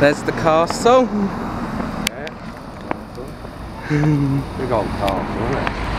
There's the castle. Yeah. Big old castle, isn't it?